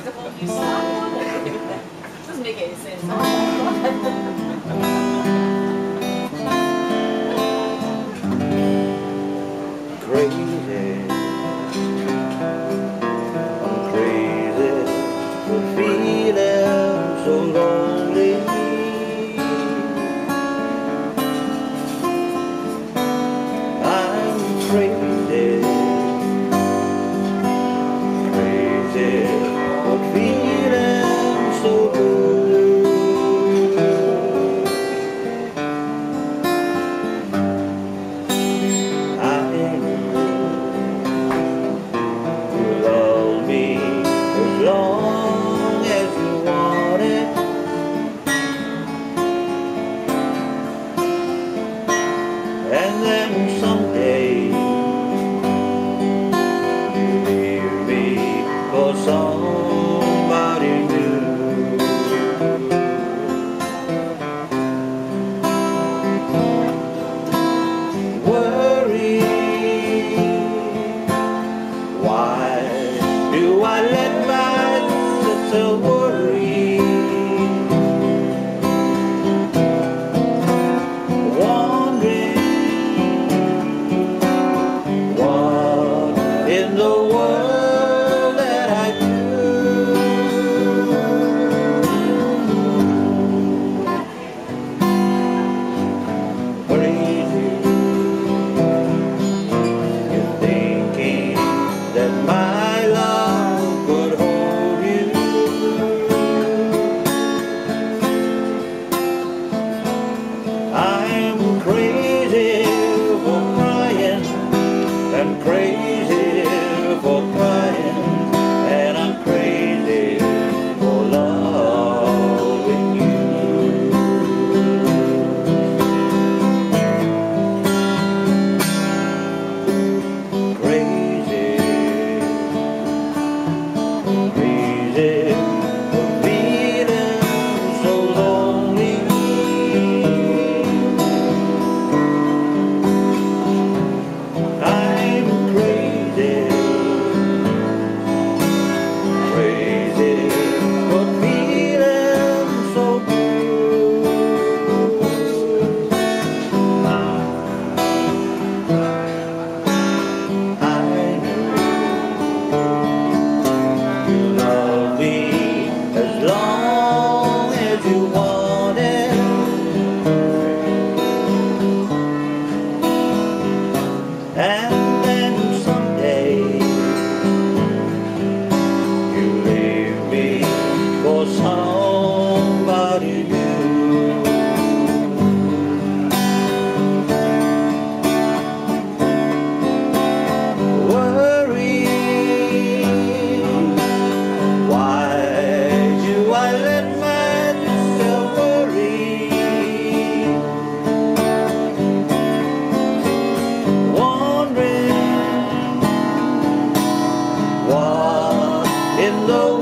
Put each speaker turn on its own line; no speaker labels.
You stop on it. Doesn't make any sense.
Crazy, I'm crazy for feeling so lonely. I'm crazy, crazy for feeling so blue. As long as you want it, and then someday you leave me for somebody new. Worry, why do I let myself worry? Wondering what in the world that I do. Crazy, you're thinking that my love could hold you. I'm crazy for crying and crazy for crying, and I'm crazy for loving you. Crazy, crazy for feeling so lonely. I'm crazy, crazy for feeling so blue. I know you love me as long as you want it, and then someday you leave me for somebody new. Worry, why do I let myself worry? Wondering what in the